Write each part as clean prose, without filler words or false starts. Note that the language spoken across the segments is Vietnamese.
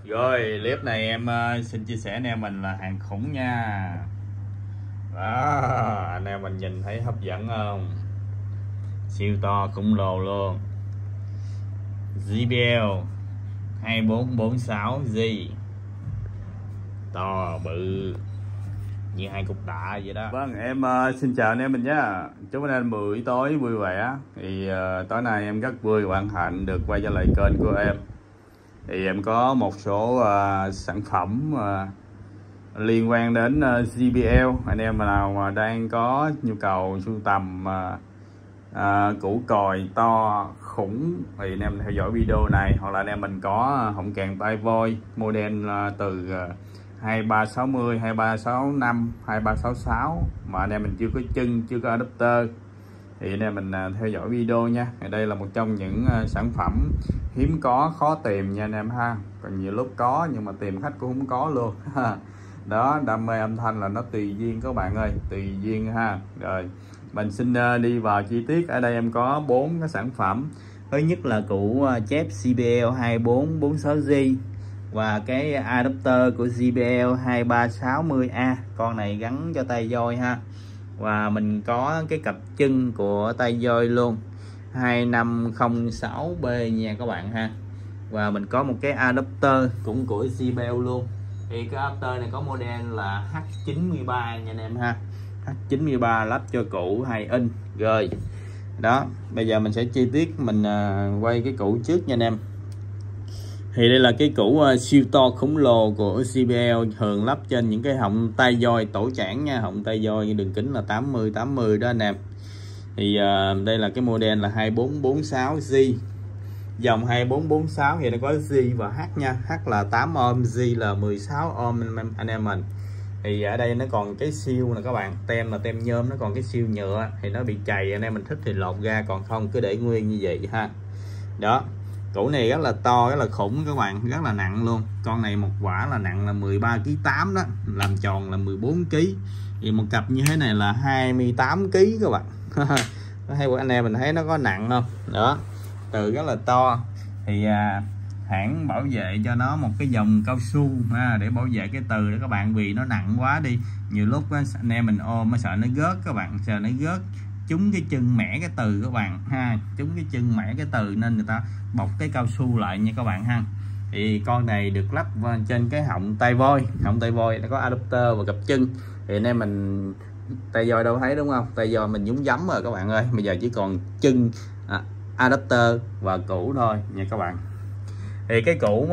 Rồi clip này em xin chia sẻ anh em mình là hàng khủng nha. Đó, anh em mình nhìn thấy hấp dẫn không? Siêu to khủng lồ luôn. JBL 2446G, to bự như hai cục tạ vậy đó. Vâng, em xin chào anh em mình nhé. Chúc anh em buổi tối vui vẻ. Thì tối nay em rất vui và hân hạnh được quay trở lại kênh của em. Thì em có một số sản phẩm liên quan đến JBL. Anh em nào mà đang có nhu cầu sưu tầm củ còi to khủng thì anh em theo dõi video này, hoặc là anh em mình có họng kèn tai voi model từ 2360, 2365, 2366 mà anh em mình chưa có chân, chưa có adapter thì anh em mình theo dõi video nha. Đây là một trong những sản phẩm hiếm có, khó tìm nha anh em ha. Còn nhiều lúc có nhưng mà tìm khách cũng không có luôn. Đó, đam mê âm thanh là nó tùy duyên các bạn ơi, tùy duyên ha. Rồi mình xin đi vào chi tiết. Ở đây em có 4 cái sản phẩm. Thứ nhất là củ chép JBL 2446G và cái adapter của JBL 2360A, con này gắn cho tay voi ha. Và mình có cái cặp chân của tay voi luôn 2506B nha các bạn ha. Và mình có một cái adapter cũng của JBL luôn. Thì cái adapter này có model là H93 nha anh em ha. H93 lắp cho củ 2 inch. Rồi đó, bây giờ mình sẽ chi tiết mình quay cái củ trước nha anh em. Thì đây là cái củ siêu to khổng lồ của JBL, thường lắp trên những cái họng tay voi tổ chản nha, họng tay voi đường kính là 80 đó anh em. Thì đây là cái model là 2446G. Dòng 2446 thì nó có G và H nha. H là 8 ohm, G là 16 ohm anh em mình. Thì ở đây nó còn cái siêu nè các bạn, tem là tem nhôm, nó còn cái siêu nhựa thì nó bị chày, anh em mình thích thì lột ra, còn không cứ để nguyên như vậy ha. Đó, củ này rất là to, rất là khủng các bạn, rất là nặng luôn. Con này một quả là nặng là 13,8 kg đó, làm tròn là 14 kg. Thì một cặp như thế này là 28 kg các bạn. Hay anh em mình thấy nó có nặng không? Đó, từ rất là to. Thì hãng bảo vệ cho nó một cái dòng cao su để bảo vệ cái từ đó các bạn, vì nó nặng quá đi, nhiều lúc anh em mình ôm nó sợ nó rớt các bạn, sợ nó rớt trúng cái chân mẻ cái từ các bạn ha, trúng cái chân mẻ cái từ nên người ta bọc cái cao su lại nha các bạn ha. Thì con này được lắp trên cái họng tay voi, họng tay voi nó có adapter và cặp chân. Thì anh em mình tay voi đâu thấy đúng không, tay voi mình nhúng giấm rồi các bạn ơi, bây giờ chỉ còn chân adapter và củ thôi nha các bạn. Thì cái củ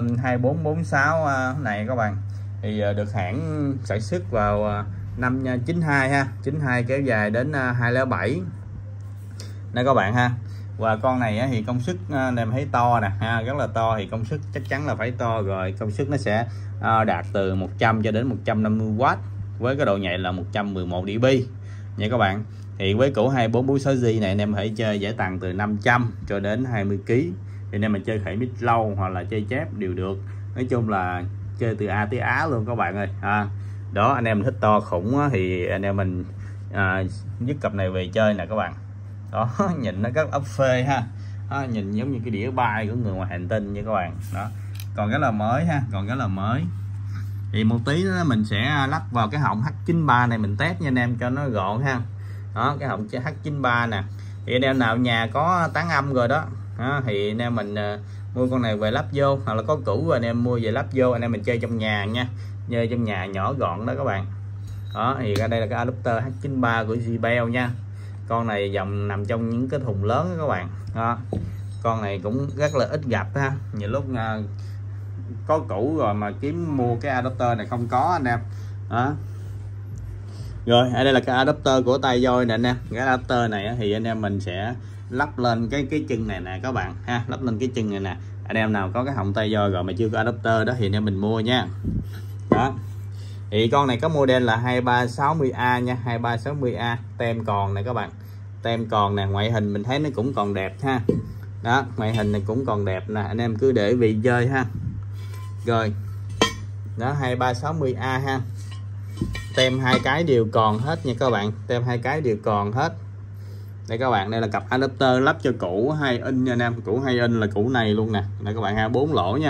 2446 này các bạn thì được hãng sản xuất vào năm 92 ha, 92 kéo dài đến 2007 đây các bạn ha. Và con này thì công suất anh em thấy to nè ha, rất là to, thì công suất chắc chắn là phải to rồi. Công suất nó sẽ đạt từ 100 cho đến 150W với cái độ nhạy là 111 dB nha các bạn. Thì với củ 2446G này anh em hãy chơi giải tàn từ 500 cho đến 20 kg. Thì anh em mình chơi khẩy mít lâu hoặc là chơi chép đều được, nói chung là chơi từ A tới Á luôn các bạn ơi ha. Đó, anh em thích to khủng thì anh em mình dứt cặp này về chơi nè các bạn. Đó, nhìn nó rất ấp phê ha. Nhìn giống như cái đĩa bay của người ngoài hành tinh nha các bạn. Đó, còn rất là mới ha, còn rất là mới. Thì một tí nữa mình sẽ lắp vào cái họng H93 này mình test nha anh em cho nó gọn ha. Đó, cái họng H93 nè. Thì anh em nào nhà có tán âm rồi đó, thì anh em mình mua con này về lắp vô, hoặc là có cũ rồi anh em mua về lắp vô, anh em mình chơi trong nhà nha, chơi trong nhà nhỏ gọn đó các bạn. Đó, thì ra đây là cái adapter H93 của JBL nha. Con này dòng nằm trong những cái thùng lớn đó các bạn. Đó, con này cũng rất là ít gặp ha, nhiều lúc có cũ rồi mà kiếm mua cái adapter này không có anh em. Đó. Rồi ở đây là cái adapter của tay voi nè anh em. Cái adapter này thì anh em mình sẽ lắp lên cái chân này nè các bạn ha, lắp lên cái chân này nè. Anh em nào có cái họng tay voi rồi mà chưa có adapter đó thì anh em mình mua nha. Đó, thì con này có model là 2360A nha, 2360A, tem còn này các bạn, tem còn nè. Ngoại hình mình thấy nó cũng còn đẹp ha. Đó, ngoại hình này cũng còn đẹp nè, anh em cứ để vì chơi ha. Rồi đó, 2360A ha, tem hai cái đều còn hết nha các bạn, tem hai cái đều còn hết đây các bạn. Đây là cặp adapter lắp cho củ 2 inch nha anh em, củ 2 inch là củ này luôn nè, đây các bạn ha, 4 lỗ nha.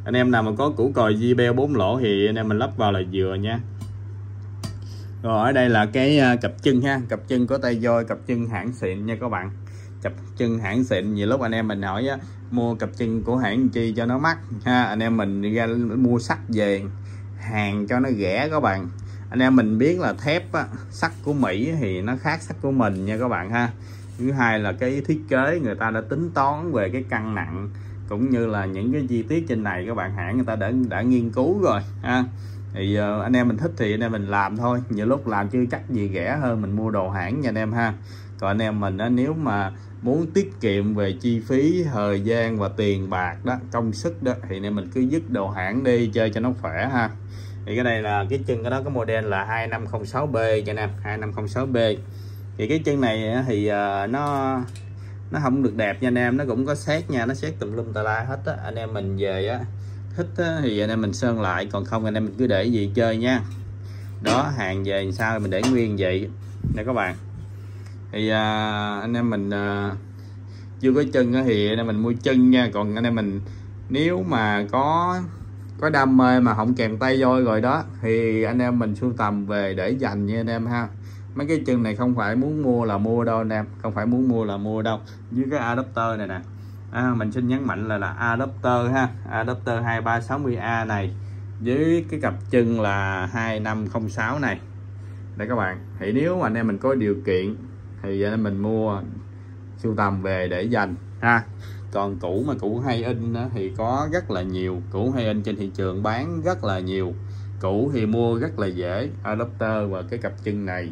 Anh em nào mà có củ còi JBL 4 lỗ thì anh em mình lắp vào là vừa nha. Rồi ở đây là cái cặp chân ha, cặp chân có tay voi, cặp chân hãng xịn nha các bạn. Cặp chân hãng xịn, nhiều lúc anh em mình hỏi á, mua cặp chân của hãng chi cho nó mắc ha, anh em mình ra mua sắt về hàng cho nó rẻ các bạn. Anh em mình biết là thép á, sắt của Mỹ thì nó khác sắt của mình nha các bạn ha. Thứ hai là cái thiết kế người ta đã tính toán về cái cân nặng cũng như là những cái chi tiết trên này các bạn, hãng người ta đã nghiên cứu rồi ha. Thì anh em mình thích thì anh em mình làm thôi, nhiều lúc làm chưa chắc gì rẻ hơn mình mua đồ hãng nha anh em ha. Còn anh em mình đó, nếu mà muốn tiết kiệm về chi phí thời gian và tiền bạc đó, công sức đó, thì anh em mình cứ dứt đồ hãng đi chơi cho nó khỏe ha. Thì cái này là cái chân của nó có model là 2506B cho anh em, 2506B. Thì cái chân này thì nó không được đẹp nha anh em, nó cũng có sét nha, nó sét tùm lum tà la hết á. Anh em mình về á thích á, thì anh em mình sơn lại, còn không anh em mình cứ để gì chơi nha. Đó, hàng về sao mình để nguyên vậy nè các bạn. Thì anh em mình chưa có chân á, thì anh em mình mua chân nha. Còn anh em mình nếu mà có đam mê mà không kèm tay voi rồi đó, thì anh em mình sưu tầm về để dành nha anh em ha. Mấy cái chân này không phải muốn mua là mua đâu anh em, không phải muốn mua là mua đâu. Với cái adapter này nè, mình xin nhấn mạnh là adapter ha, adapter 2360A này với cái cặp chân là 2506 này đây các bạn. Thì nếu mà anh em mình có điều kiện thì anh em mình mua sưu tầm về để dành ha. Còn cũ mà cũ hay in đó, thì có rất là nhiều cũ hay in trên thị trường bán rất là nhiều. Cũ thì mua rất là dễ, adapter và cái cặp chân này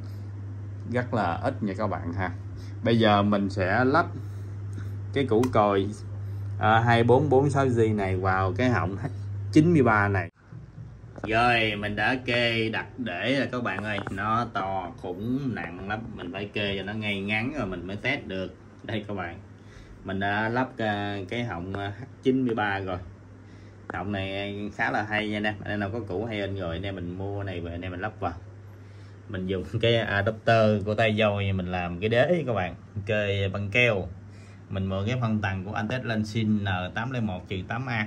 rất là ít nha các bạn ha. Bây giờ mình sẽ lắp cái củ còi 2446G này vào cái họng H93 này. Rồi mình đã kê đặt để rồi các bạn ơi, nó to khủng nặng lắm, mình phải kê cho nó ngay ngắn rồi mình mới test được. Đây các bạn, mình đã lắp cái họng H93 rồi. Họng này khá là hay nha anh em nào có củ hay in rồi nên mình mua này về nên mình lắp vào. Mình dùng cái adapter của tay voi mình làm cái đế các bạn, kê bằng keo. Mình mượn cái phân tầng của Antec Lansing N801-8A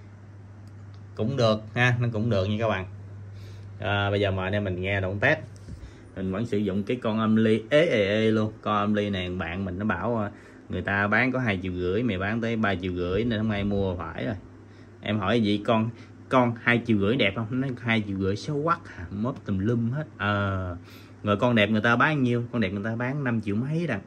cũng được ha, nó cũng được nha các bạn. Bây giờ mà anh em mình nghe động test, mình vẫn sử dụng cái con âm ly ế luôn. Con âm ly này bạn mình nó bảo người ta bán có 2,5 triệu, mày bán tới 3,5 triệu nên không ai mua phải rồi. Em hỏi gì con 2,5 triệu đẹp không? Nó 2,5 triệu xấu quắc, mốt tùm lum hết. Rồi con đẹp người ta bán nhiêu? Con đẹp người ta bán 5 triệu mấy đằng.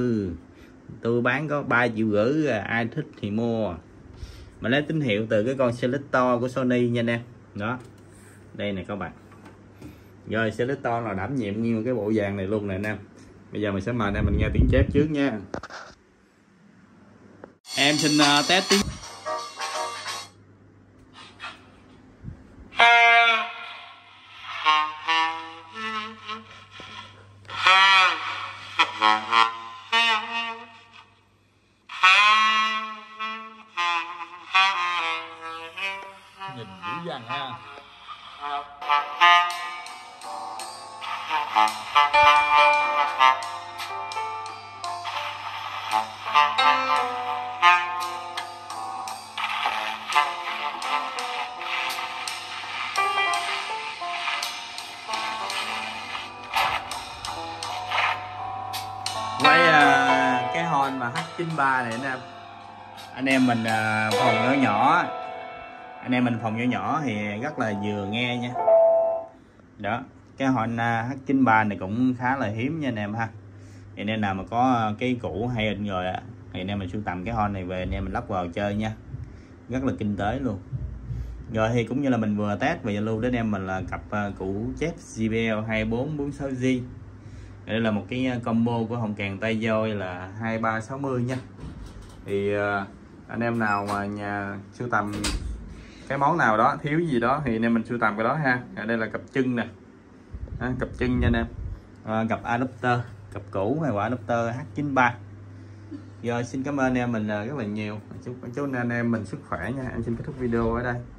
Tôi bán có 3,5 triệu, ai thích thì mua. Mình lấy tín hiệu từ cái con selector của Sony nha anh em. Đó, đây này các bạn. Rồi selector là đảm nhiệm nguyên cái bộ vàng này luôn nè anh em. Bây giờ mình sẽ mời anh em mình nghe tiếng chép trước nha. Em xin test tiếng. Nhìn dữ dằn ha. Với cái horn mà H93 này anh em mình phòng nhỏ anh em mình phòng nhỏ thì rất là vừa nghe nha. Đó, cái horn H93 này cũng khá là hiếm nha anh em ha. Thì nên nào mà có cái cũ hay in rồi thì anh em mình sưu tầm cái horn này về anh em mình lắp vào chơi nha, rất là kinh tế luôn. Rồi thì cũng như là mình vừa test về Zalo đến em mình là cặp củ chép JBL 2446G. Đây là một cái combo của hồng càng tay voi là 2360 nha. Thì anh em nào mà nhà sưu tầm cái món nào đó thiếu gì đó thì anh em mình sưu tầm cái đó ha. Ở đây là cặp chân nè, cặp chân nha anh em, cặp adapter, cặp cũ hay quả adapter H93. Rồi xin cảm ơn anh em mình rất là nhiều, chúc anh em mình sức khỏe nha. Anh xin kết thúc video ở đây.